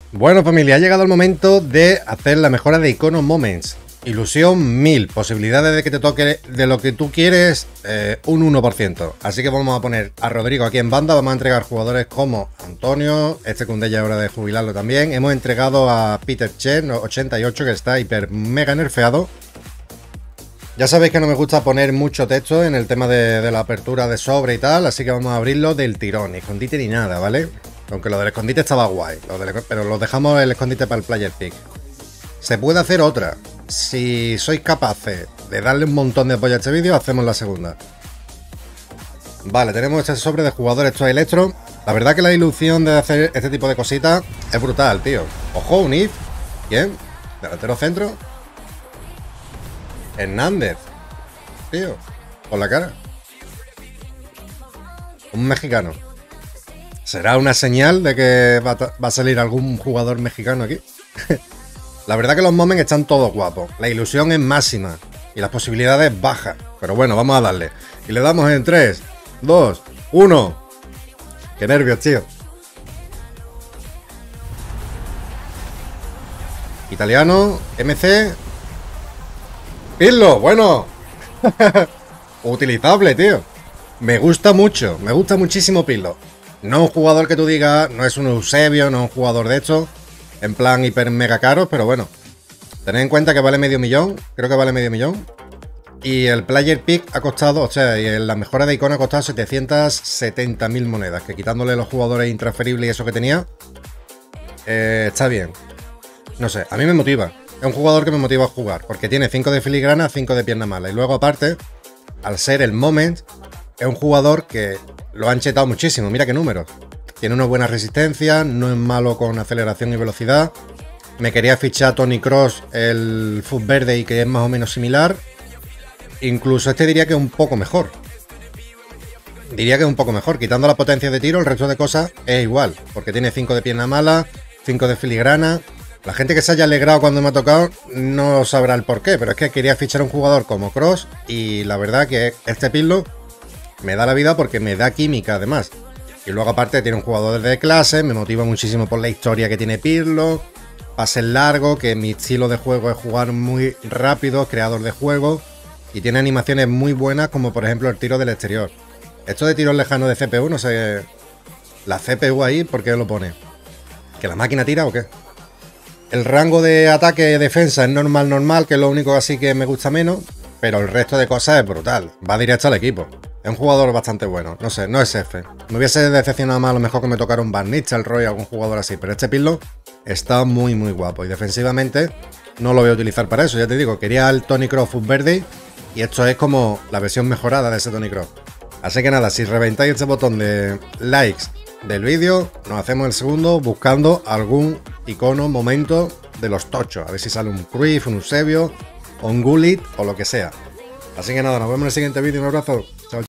Bueno, familia, ha llegado el momento de hacer la mejora de icono moments. Ilusión 1000, posibilidades de que te toque de lo que tú quieres un 1%. Así que vamos a poner a Rodrigo aquí en banda, vamos a entregar jugadores como Antonio, este Koundé ya es hora de jubilarlo también. Hemos entregado a Peter Chen 88 que está hiper mega nerfeado. Ya sabéis que no me gusta poner mucho texto en el tema de la apertura de sobre y tal, así que vamos a abrirlo del tirón, ni escondite ni nada, ¿vale? Aunque lo del escondite estaba guay, pero lo dejamos el escondite para el player pick. Se puede hacer otra. Si sois capaces de darle un montón de apoyo a este vídeo, hacemos la segunda. Vale, tenemos este sobre de jugadores extra electro. La verdad que la ilusión de hacer este tipo de cositas es brutal, tío. Ojo, un if. ¿Quién? Delantero centro. Hernández. Tío, por la cara. Un mexicano. ¿Será una señal de que va a salir algún jugador mexicano aquí? La verdad que los moments están todos guapos. La ilusión es máxima y las posibilidades bajas. Pero bueno, vamos a darle. Y le damos en 3, 2, 1. Qué nervios, tío. Italiano, MC. Pirlo, bueno. Utilizable, tío. Me gusta mucho, me gusta muchísimo Pirlo. No es un jugador que tú digas, no es un Eusebio, no es un jugador de estos, en plan hiper mega caros, pero bueno. Tened en cuenta que vale medio millón, creo que vale medio millón. Y el player pick ha costado, o sea, y la mejora de icono ha costado 770.000 monedas, que quitándole los jugadores intransferibles y eso que tenía, está bien. No sé, a mí me motiva. Es un jugador que me motiva a jugar, porque tiene 5 de filigrana, 5 de pierna mala. Y luego aparte, al ser el moment, es un jugador que lo han chetado muchísimo. Mira qué números. Tiene una buena resistencia, no es malo con aceleración y velocidad. Me quería fichar Toni Kroos, el FUT verde, y que es más o menos similar. Incluso este diría que es un poco mejor. Diría que es un poco mejor. Quitando la potencia de tiro, el resto de cosas es igual. Porque tiene 5 de pierna mala, 5 de filigrana. La gente que se haya alegrado cuando me ha tocado no sabrá el porqué, pero es que quería fichar a un jugador como Kroos y la verdad que este Pirlo me da la vida porque me da química además. Y luego aparte tiene un jugador de clase, me motiva muchísimo por la historia que tiene Pirlo, pases largo, que mi estilo de juego es jugar muy rápido, creador de juego, y tiene animaciones muy buenas como por ejemplo el tiro del exterior. Esto de tiros lejanos de CPU, no sé, la CPU ahí, ¿por qué lo pone? ¿Que la máquina tira o qué? El rango de ataque-defensa es normal, que es lo único así que me gusta menos, pero el resto de cosas es brutal. Va directo al equipo. Es un jugador bastante bueno. No sé, no es F. Me hubiese decepcionado más a lo mejor que me tocara un Van Nistelrooy o algún jugador así, pero este Pirlo está muy guapo. Y defensivamente no lo voy a utilizar para eso, ya te digo. Quería el Toni Kroos FUT verde y esto es como la versión mejorada de ese Toni Kroos. Así que nada, si reventáis este botón de likes del vídeo, nos hacemos el segundo buscando algún icono momento de los tochos. A ver si sale un Cruyff, un Eusebio o un Gullit o lo que sea. Así que nada, nos vemos en el siguiente vídeo. Un abrazo. Chao.